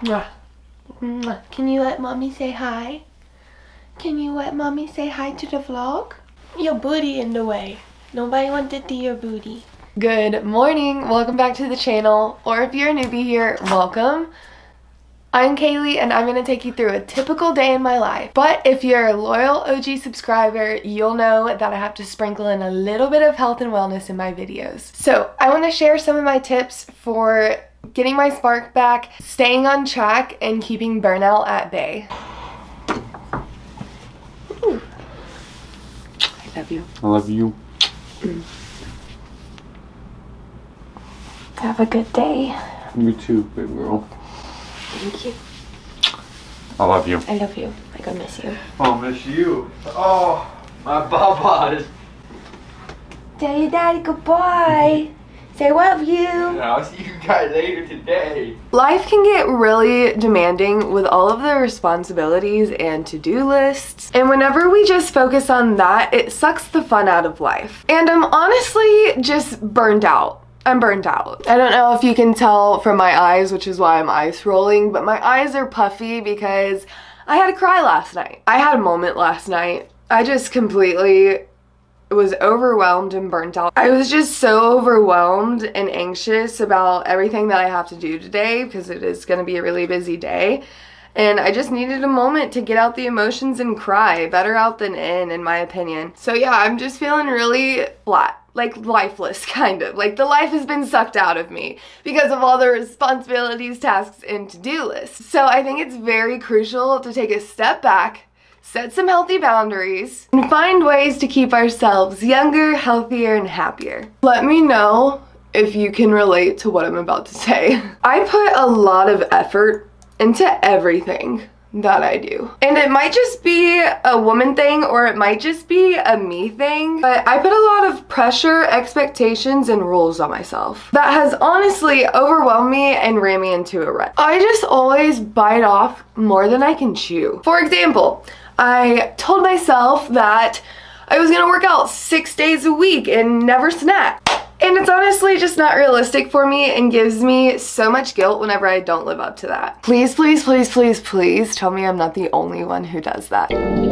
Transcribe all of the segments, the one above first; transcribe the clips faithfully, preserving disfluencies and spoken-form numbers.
Mwah. Mwah. Can you let mommy say hi? Can you let mommy say hi to the vlog? Your booty in the way. Nobody wants to see your booty. Good morning. Welcome back to the channel. Or if you're a newbie here, welcome. I'm Kaylee and I'm going to take you through a typical day in my life. But if you're a loyal O G subscriber, you'll know that I have to sprinkle in a little bit of health and wellness in my videos. So I want to share some of my tips for getting my spark back, staying on track, and keeping burnout at bay. Ooh. I love you. I love you. Mm. Have a good day. You too, baby girl. Thank you. I love you. I love you. Like I miss you. I miss you. Oh, my babas. Tell your daddy goodbye. Say love you. Yeah, I'll see you guys later today. Life can get really demanding with all of the responsibilities and to-do lists. And whenever we just focus on that, it sucks the fun out of life. And I'm honestly just burned out. I'm burnt out. I don't know if you can tell from my eyes, which is why I'm ice rolling, but my eyes are puffy because I had to cry last night. I had a moment last night. I just completely was overwhelmed and burnt out. I was just so overwhelmed and anxious about everything that I have to do today because it is going to be a really busy day. And I just needed a moment to get out the emotions and cry. Better out than in, in my opinion. So yeah, I'm just feeling really flat. Like lifeless, kind of. Like the life has been sucked out of me because of all the responsibilities, tasks, and to-do lists. So I think it's very crucial to take a step back, set some healthy boundaries, and find ways to keep ourselves younger, healthier, and happier. Let me know if you can relate to what I'm about to say. I put a lot of effort into everything that I do. And it might just be a woman thing or it might just be a me thing, but I put a lot of pressure, expectations, and rules on myself. That has honestly overwhelmed me and ran me into a rut. I just always bite off more than I can chew. For example, I told myself that I was gonna work out six days a week and never snack. And it's honestly just not realistic for me and gives me so much guilt whenever I don't live up to that. Please, please, please, please, please tell me I'm not the only one who does that.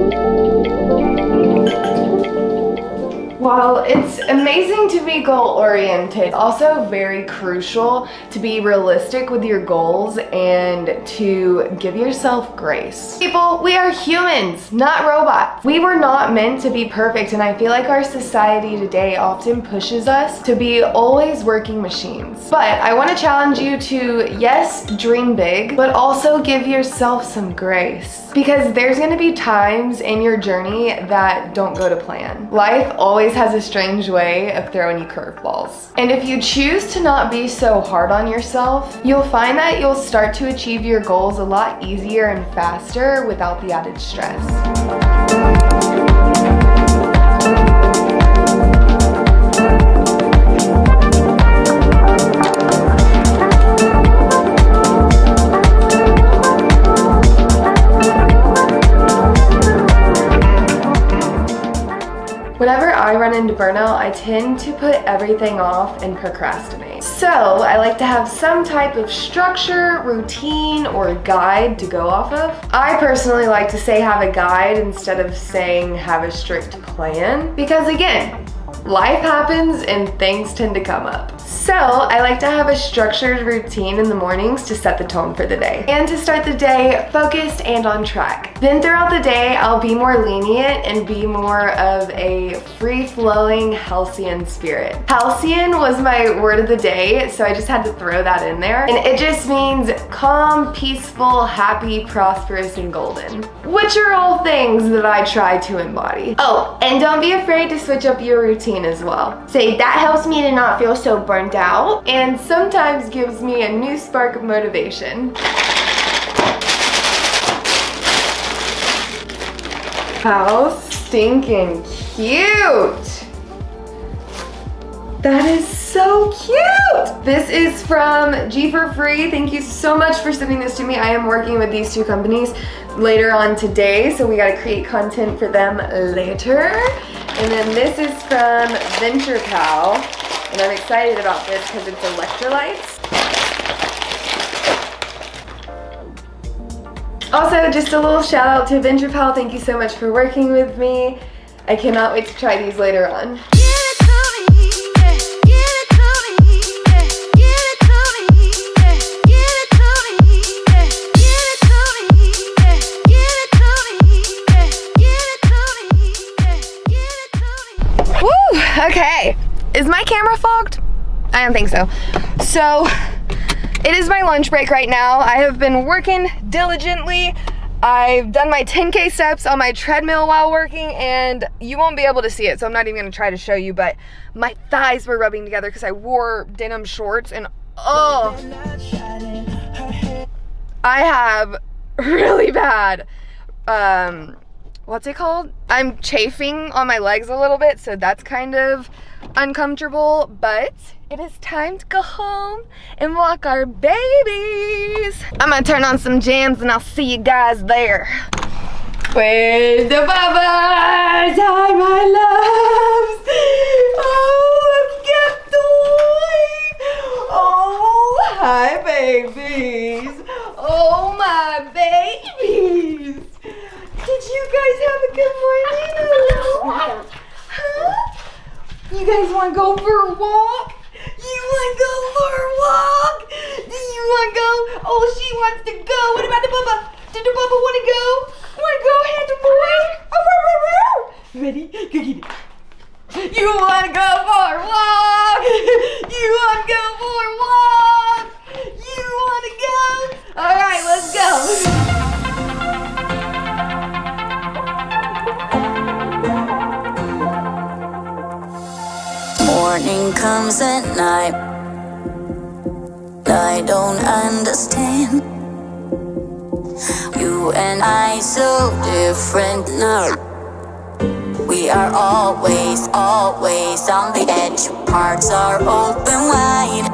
While it's amazing to be goal-oriented, it's also very crucial to be realistic with your goals and to give yourself grace. People, we are humans, not robots. We were not meant to be perfect, and I feel like our society today often pushes us to be always working machines. But I want to challenge you to, yes, dream big, but also give yourself some grace. Because there's going to be times in your journey that don't go to plan. Life always has a strange way of throwing you curveballs. And if you choose to not be so hard on yourself, you'll find that you'll start to achieve your goals a lot easier and faster without the added stress. Whenever I run into burnout, I tend to put everything off and procrastinate. So I like to have some type of structure, routine, or guide to go off of. I personally like to say have a guide instead of saying have a strict plan, because again, life happens and things tend to come up. So I like to have a structured routine in the mornings to set the tone for the day and to start the day focused and on track. Then throughout the day, I'll be more lenient and be more of a free-flowing halcyon spirit. Halcyon was my word of the day, so I just had to throw that in there. And it just means calm, peaceful, happy, prosperous, and golden, which are all things that I try to embody. Oh, and don't be afraid to switch up your routine as well. Say, that helps me to not feel so burnt out and sometimes gives me a new spark of motivation. How stinking cute! That is so cute! This is from G for Free. Thank you so much for sending this to me. I am working with these two companies later on today, so we gotta create content for them later. And then this is from Venture Cow, and I'm excited about this because it's electrolytes. Also, just a little shout out to Ventrapal. Thank you so much for working with me. I cannot wait to try these later on. Woo! Okay. Is my camera fogged? I don't think so. So, it is my lunch break right now. I have been working diligently. I've done my ten K steps on my treadmill while working, and you won't be able to see it, so I'm not even gonna try to show you, but my thighs were rubbing together because I wore denim shorts, and oh, I have really bad, um, what's it called? I'm chafing on my legs a little bit, so that's kind of uncomfortable, but it is time to go home and walk our babies. I'm gonna turn on some jams and I'll see you guys there. Where's the bubbas? Hi, my loves. Oh, look at the Oh, hi, babies. Oh, my babies. Did you guys have a good morning? Huh? You guys want to go for a walk? You want to go for a walk? Do you want to go? Oh, she wants to go. What about the Bubba? Did the Bubba want to go? Want to go ahead, the boy? Oh, ready? Go get it. You want to go for a walk? You want to go for a walk? You want to go? All right, let's go. Morning comes at night. I don't understand. You and I so different now. We are always, always on the edge. Hearts are open wide.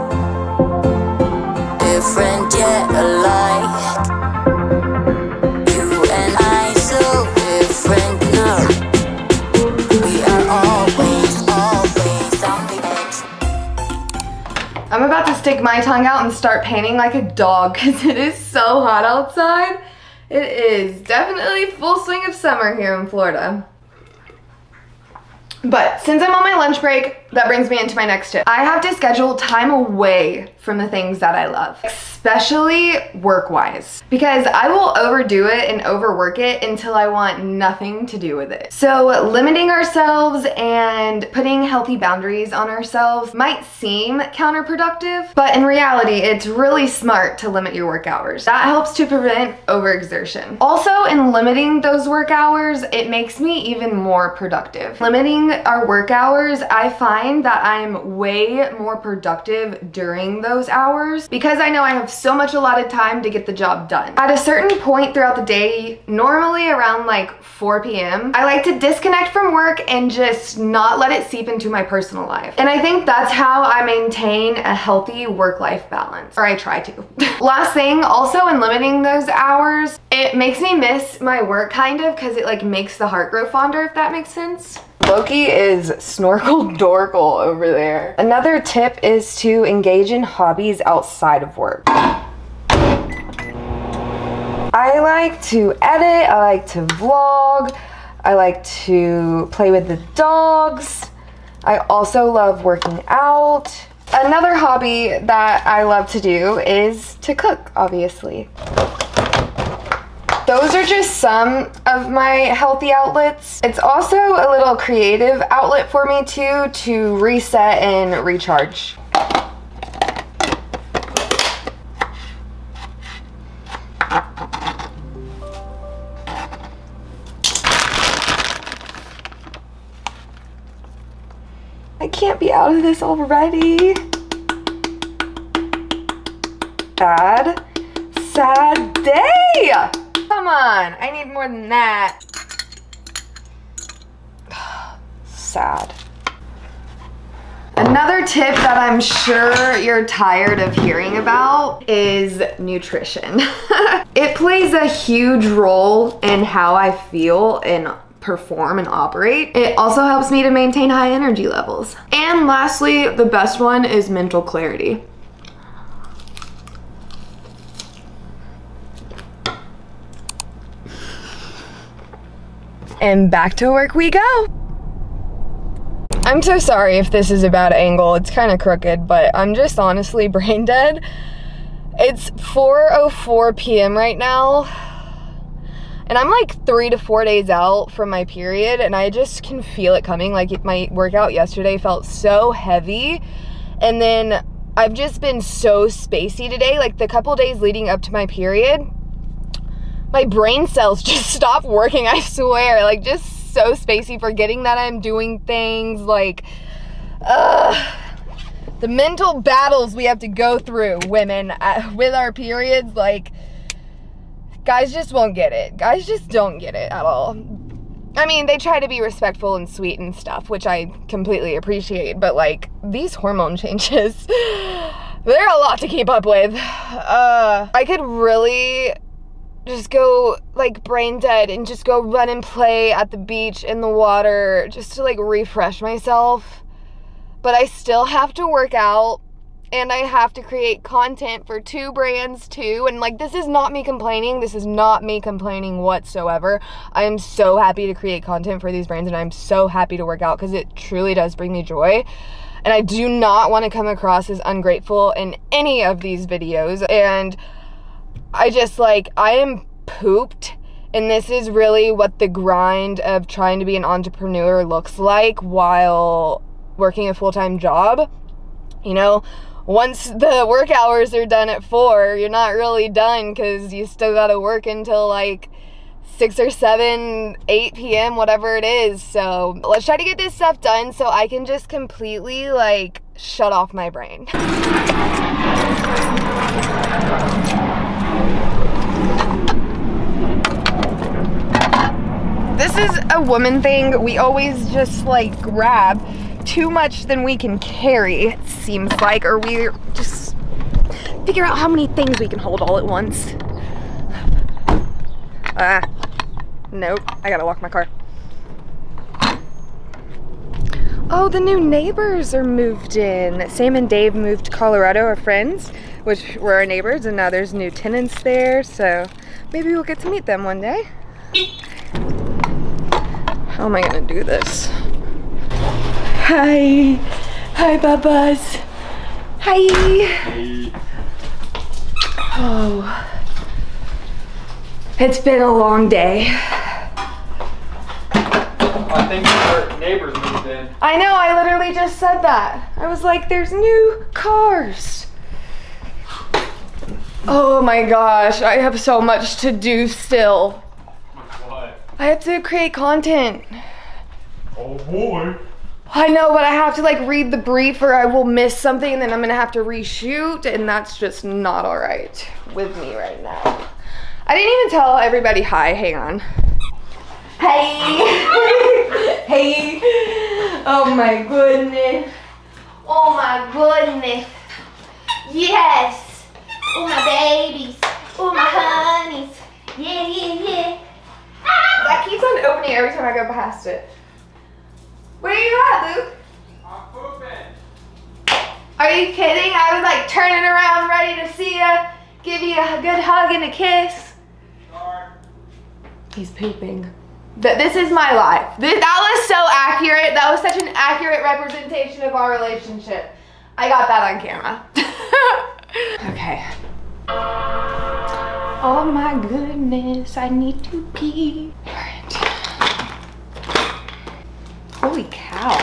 Different yet alike. You and I so different now. We are always, always on the edge. I'm about to stick my tongue out and start painting like a dog because it is so hot outside. It is definitely full swing of summer here in Florida. But since I'm on my lunch break, that brings me into my next tip. I have to schedule time away from the things that I love, especially work-wise, because I will overdo it and overwork it until I want nothing to do with it. So limiting ourselves and putting healthy boundaries on ourselves might seem counterproductive, but in reality, it's really smart to limit your work hours. That helps to prevent overexertion. Also, in limiting those work hours, it makes me even more productive. Limiting our work hours, I find that I'm way more productive during those hours because I know I have so much allotted time to get the job done. At a certain point throughout the day, normally around like four P M, I like to disconnect from work and just not let it seep into my personal life. And I think that's how I maintain a healthy work-life balance, or I try to. Last thing, also in limiting those hours, it makes me miss my work kind of because it like makes the heart grow fonder, if that makes sense. Loki is snorkel dorkle over there. Another tip is to engage in hobbies outside of work. I like to edit, I like to vlog, I like to play with the dogs. I also love working out. Another hobby that I love to do is to cook, obviously. Those are just some of my healthy outlets. It's also a little creative outlet for me too, to reset and recharge. I can't be out of this already. Sad, sad day. Come on, I need more than that. Sad. Another tip that I'm sure you're tired of hearing about is nutrition. It plays a huge role in how I feel and perform and operate. It also helps me to maintain high energy levels. And lastly, the best one is mental clarity. . and back to work we go. I'm so sorry if this is a bad angle. It's kind of crooked, but I'm just honestly brain dead. It's four oh four p m right now, and I'm like three to four days out from my period, and I just can feel it coming. Like, my workout yesterday felt so heavy, and then I've just been so spacey today. Like, the couple days leading up to my period, my brain cells just stopped working, I swear. Like, just so spacey, forgetting that I'm doing things. Like, ugh. The mental battles we have to go through, women, uh, with our periods, like, guys just won't get it. Guys just don't get it at all. I mean, they try to be respectful and sweet and stuff, which I completely appreciate, but, like, these hormone changes, they're a lot to keep up with. Uh, I could really just go, like, brain dead and just go run and play at the beach in the water just to, like, refresh myself. But I still have to work out, and I have to create content for two brands too. And, like, this is not me complaining. This is not me complaining whatsoever. I am so happy to create content for these brands, and I'm so happy to work out because it truly does bring me joy. And I do not want to come across as ungrateful in any of these videos. And I just, like, I am pooped. And this is really what the grind of trying to be an entrepreneur looks like while working a full-time job. You know, once the work hours are done at four, you're not really done because you still gotta work until like six or seven, eight p m, whatever it is. So let's try to get this stuff done so I can just completely, like, shut off my brain. This is a woman thing. We always just, like, grab too much than we can carry, it seems like, or we just figure out how many things we can hold all at once. Ah, nope, I gotta walk my car. Oh, the new neighbors are moved in. Sam and Dave moved to Colorado, our friends, which were our neighbors, and now there's new tenants there, so maybe we'll get to meet them one day. How am I gonna do this? Hi. Hi, Babas. Hi. Hey. Oh. It's been a long day. I think our neighbors moved in. I know, I literally just said that. I was like, there's new cars. Oh my gosh, I have so much to do still. What? I have to create content. Oh boy. I know, but I have to, like, read the brief or I will miss something and then I'm gonna have to reshoot, and that's just not all right with me right now. I didn't even tell everybody hi. Hang on. Hey. Hey. Oh my goodness. Oh my goodness. Yes. Oh my babies. Oh my honeys. Yeah, yeah, yeah. That keeps on opening every time I go past it. Where you at, Luke? I'm pooping. Are you kidding? I was like turning around ready to see ya, give you a good hug and a kiss. Sorry. He's pooping. Th this is my life. This, that was so accurate. That was such an accurate representation of our relationship. I got that on camera. Okay. Oh my goodness, I need to pee. All right. Holy cow.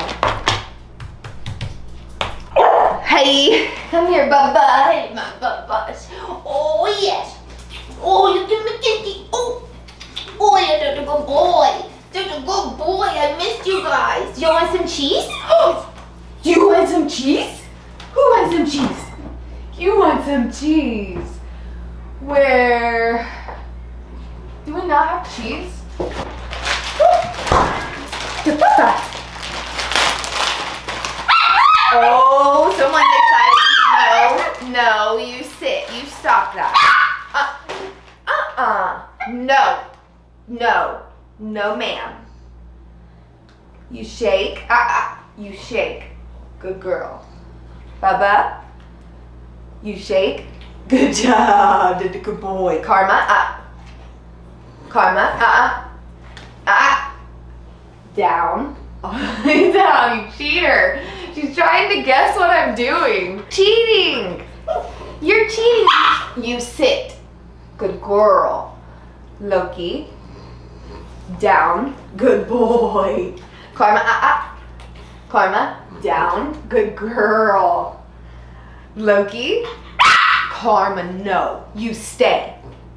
Hey, come here, Bubba. Hey, my Bubbas. Oh, yes. Oh, you give me kitty. Oh, oh, you're a good boy. You're a good boy. I missed you guys. You want some cheese? You want some cheese? Who wants some cheese? You want some cheese. Where? Do we not have cheese? Oh, someone's excited. No, no, you sit. You stop that. Uh, uh-uh. No. No. No, ma'am. You shake. Uh-uh. You shake. Good girl. Bubba. You shake. Good job. Did a good boy. Karma. Uh. Karma. Uh-uh. Uh-uh. down, all the way down, you cheater. She's trying to guess what I'm doing. Cheating. You're cheating. You sit. Good girl. Loki. Down. Good boy. Karma. Ah, ah. Karma. Down. Good girl. Loki. Karma. No. You stay.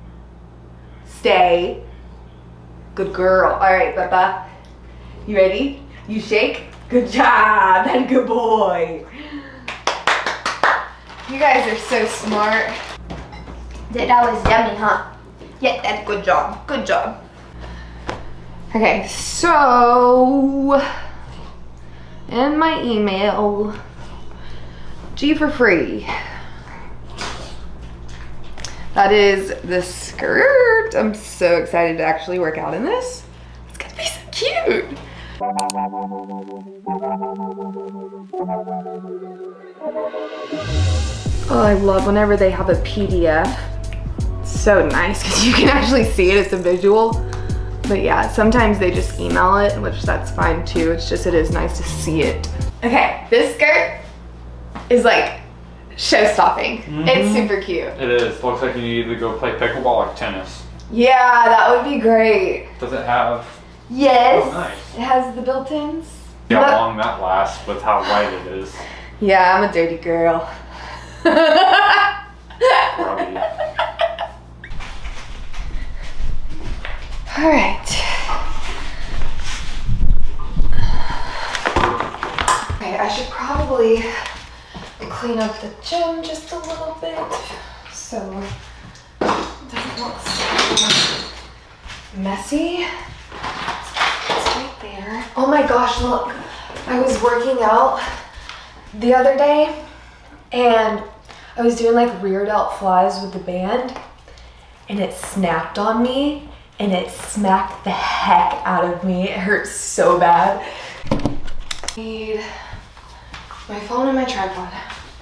Stay. Good girl. All right, Bubba. You ready? You shake. Good job. And good boy. You guys are so smart. That was yummy, huh? Yeah, that's good job. Good job. Okay, so in my email, G for free. That is the skirt. I'm so excited to actually work out in this. It's gonna be so cute. Oh, I love whenever they have a P D F. It's so nice because you can actually see it as a visual. But yeah, sometimes they just email it, which that's fine too. It's just, it is nice to see it. Okay, this skirt is like show-stopping. Mm-hmm. It's super cute. It is. Looks like you need to go play pickleball or tennis. Yeah, that would be great. Does it have? Yes. Oh, nice. It has the built-ins. See how long that lasts with how white it is. Yeah, I'm a dirty girl. Grubby. All right. Okay, I should probably clean up the gym just a little bit so it doesn't look so messy. It's right there. Oh my gosh, look. I was working out the other day and I was doing like rear delt flies with the band and it snapped on me and it smacked the heck out of me. It hurt so bad. I need my phone and my tripod.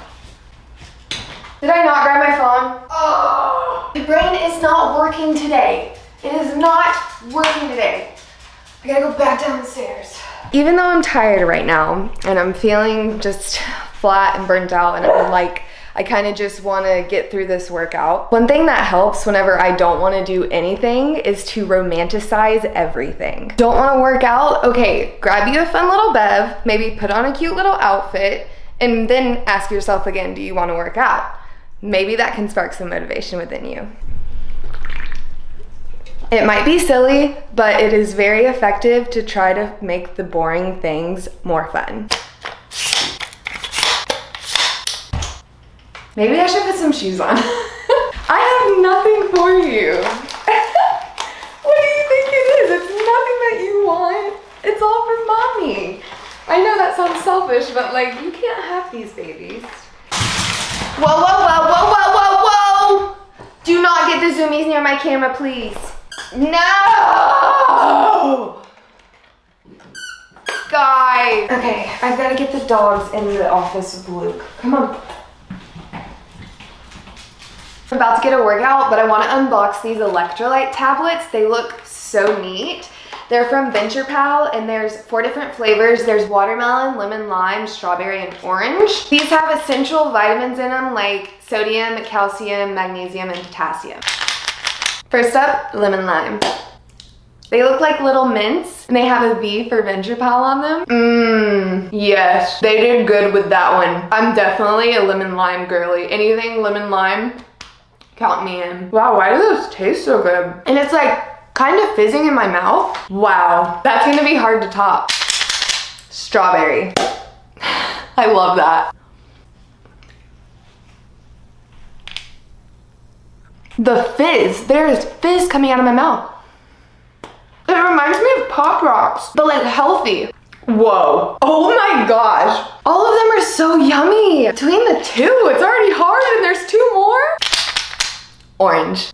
Did I not grab my phone? Oh, my brain is not working today. It is not working today. I gotta go back down the stairs. Even though I'm tired right now and I'm feeling just flat and burnt out and I'm like, I kind of just want to get through this workout. One thing that helps whenever I don't want to do anything is to romanticize everything. Don't want to work out? Okay, grab you a fun little bev, maybe put on a cute little outfit, and then ask yourself again, do you want to work out? Maybe that can spark some motivation within you. It might be silly, but it is very effective to try to make the boring things more fun. Maybe I should put some shoes on. I have nothing for you. What do you think it is? It's nothing that you want. It's all for mommy. I know that sounds selfish, but like, you can't have these babies. Whoa, whoa, whoa, whoa, whoa, whoa, whoa! Do not get the zoomies near my camera, please. No! Guys. Okay, I've got to get the dogs in the office with Luke. Come on. I'm about to get a workout, but I want to unbox these electrolyte tablets. They look so neat. They're from VenturePal, and there's four different flavors. There's watermelon, lemon, lime, strawberry, and orange. These have essential vitamins in them like sodium, calcium, magnesium, and potassium. First up, lemon lime. They look like little mints, and they have a V for VenturePal on them. Mmm, yes, they did good with that one. I'm definitely a lemon lime girly. Anything lemon lime, count me in. Wow, why do those taste so good? And it's like kind of fizzing in my mouth. Wow, that's gonna be hard to top. Strawberry. I love that. The fizz, there is fizz coming out of my mouth. It reminds me of Pop Rocks, but like healthy. Whoa. Oh my gosh. All of them are so yummy. Between the two, it's already hard and there's two more. Orange.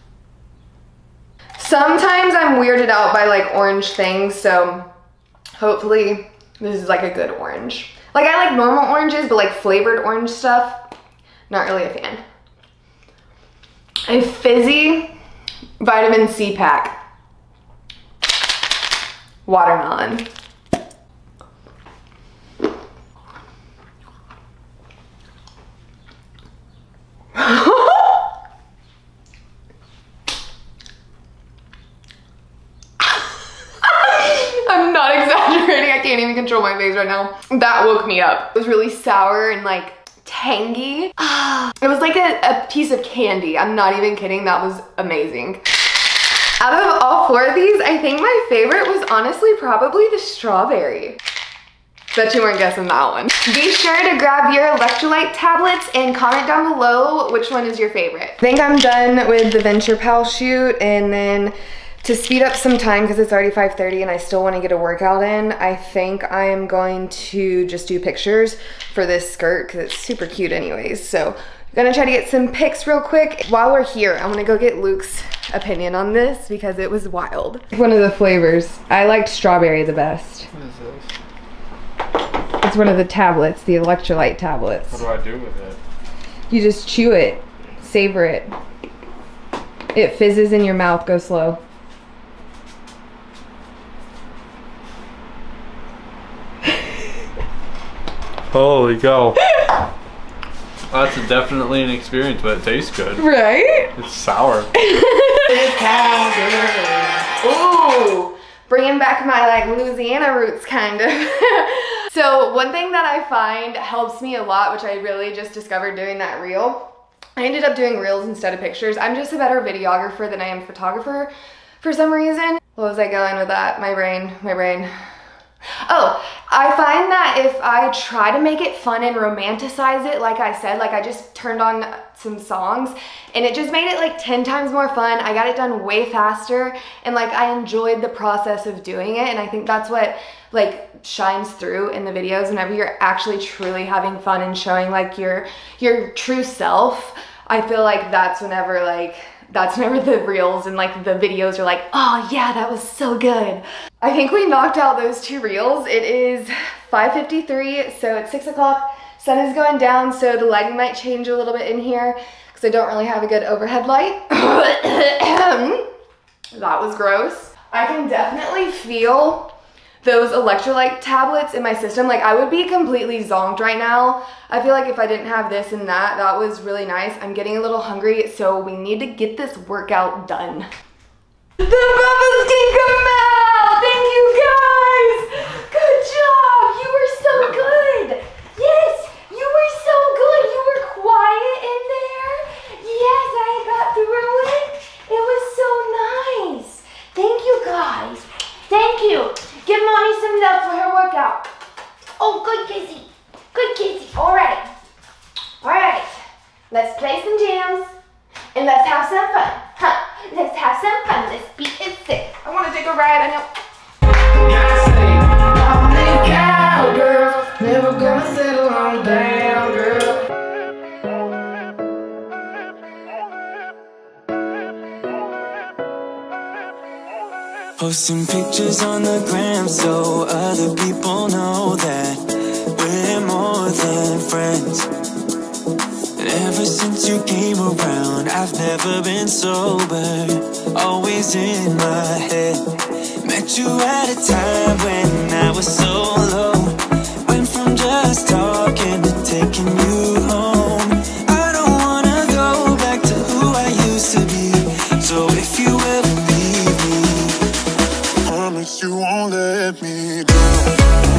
Sometimes I'm weirded out by like orange things, so hopefully this is like a good orange. Like I like normal oranges, but like flavored orange stuff, not really a fan. A fizzy vitamin C pack. watermelon. I'm not exaggerating. I can't even control my face right now. That woke me up. It was really sour and like tangy. It was like a, a piece of candy. I'm not even kidding. That was amazing. Out of all four of these, I think my favorite was honestly probably the strawberry. Bet you weren't guessing that one. Be sure to grab your electrolyte tablets and comment down below which one is your favorite. I think I'm done with the Venture Pal shoot, and then to speed up some time because it's already five thirty and I still want to get a workout in, I think I am going to just do pictures for this skirt because it's super cute anyways. So I'm gonna try to get some pics real quick. While we're here, I'm gonna go get Luke's opinion on this because it was wild. One of the flavors. I liked strawberry the best. What is this? It's one of the tablets, the electrolyte tablets. What do I do with it? You just chew it, savor it. It fizzes in your mouth, go slow. Holy cow. That's a definitely an experience, but it tastes good. Right? It's sour. Ooh, bringing back my like Louisiana roots kind of. So one thing that I find helps me a lot, which I really just discovered doing that reel, I ended up doing reels instead of pictures. I'm just a better videographer than I am photographer for some reason. What was I going with that? My brain, my brain. Oh, I find that if I try to make it fun and romanticize it, like I said, like I just turned on some songs and it just made it like ten times more fun. I got it done way faster and like I enjoyed the process of doing it, and I think that's what like shines through in the videos whenever you're actually truly having fun and showing like your your true self. I feel like that's whenever like that's whenever the reels and like the videos are like, oh yeah, that was so good. I think we knocked out those two reels. It is five fifty-three, so it's six o'clock. Sun is going down, so the lighting might change a little bit in here because I don't really have a good overhead light. That was gross. I can definitely feel those electrolyte tablets in my system. Like I would be completely zonked right now. I feel like if I didn't have this and that, that was really nice. I'm getting a little hungry, so we need to get this workout done. The bubbles can come out! Thank you guys! Good job! You were so good! Yes! You were so good! You were quiet in there! Yes, I got through it! It was so nice! Thank you guys! Thank you! Give mommy some love for her workout. Oh, good kissy. Good kissy. All right. All right. Let's play some jams and let's have some fun. Huh? Let's have some fun. This beat is sick. I want to take a ride. I know. Cowgirls, never gonna settle on down, girl. Posting pictures on the gram so other people know that we're more than friends. And ever since you came around, I've never been sober, always in my head. Met you at a time when I was so low, went from just talking to taking you home. I don't wanna go back to who I used to be, so if you ever leave me, promise you won't let me down.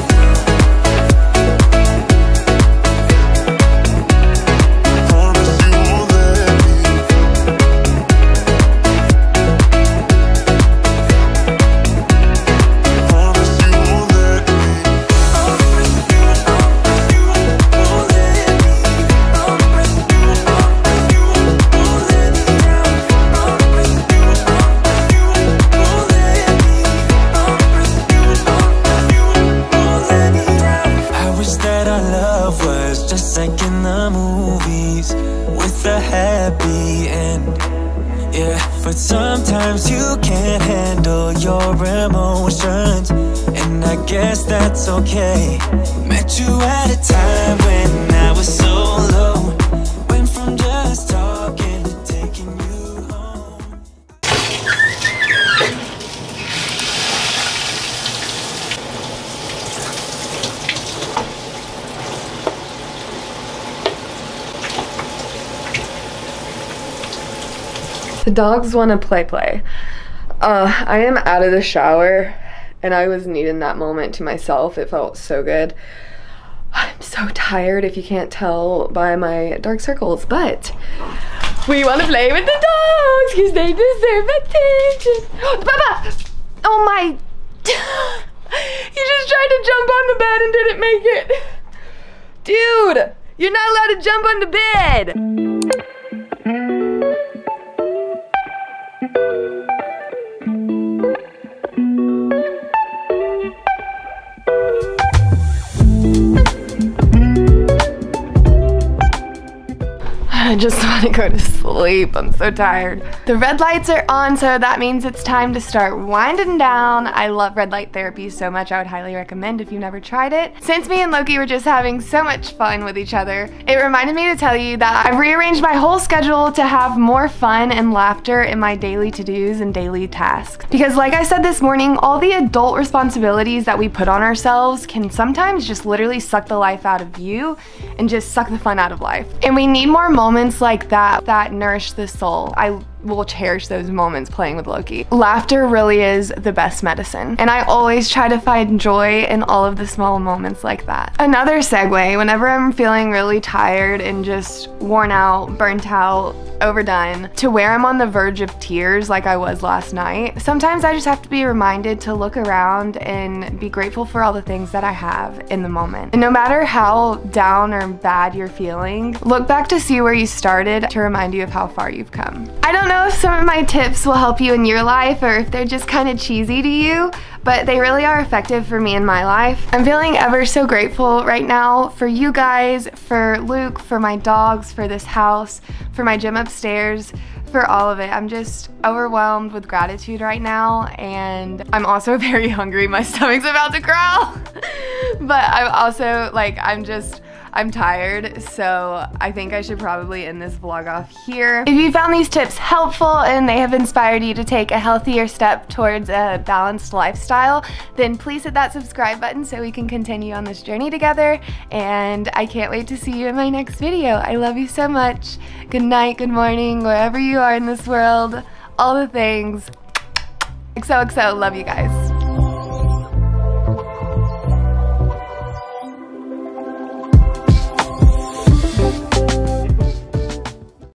But sometimes you can't handle your emotions, and I guess that's okay. Met you at a time when I was so low, went from just talking to taking you home. The dogs want to play play. Uh, I am out of the shower and I was needing that moment to myself. It felt so good. I'm so tired if you can't tell by my dark circles, but we want to play with the dogs because they deserve attention. Papa! Oh my! You just tried to jump on the bed and didn't make it. Dude, you're not allowed to jump on the bed. I just want to go to sleep. I'm so tired. The red lights are on, so that means it's time to start winding down. I love red light therapy so much. I would highly recommend if you've never tried it. Since me and Loki were just having so much fun with each other, it reminded me to tell you that I've rearranged my whole schedule to have more fun and laughter in my daily to-dos and daily tasks. Because like I said this morning, all the adult responsibilities that we put on ourselves can sometimes just literally suck the life out of you and just suck the fun out of life. And we need more moments like that that nourish the soul. I will cherish those moments playing with Loki. Laughter really is the best medicine, and I always try to find joy in all of the small moments like that. Another segue, whenever I'm feeling really tired and just worn out, burnt out, overdone, to where I'm on the verge of tears like I was last night, sometimes I just have to be reminded to look around and be grateful for all the things that I have in the moment. And no matter how down or bad you're feeling, look back to see where you started to remind you of how far you've come. I don't know if some of my tips will help you in your life or if they're just kind of cheesy to you, but they really are effective for me in my life. I'm feeling ever so grateful right now for you guys, for Luke, for my dogs, for this house, for my gym upstairs, for all of it. I'm just overwhelmed with gratitude right now, and I'm also very hungry. My stomach's about to growl. But I'm also like, I'm just, I'm tired, so I think I should probably end this vlog off here. If you found these tips helpful and they have inspired you to take a healthier step towards a balanced lifestyle, then please hit that subscribe button so we can continue on this journey together, and I can't wait to see you in my next video. I love you so much. Good night, good morning, wherever you are in this world, all the things. X O X O, love you guys.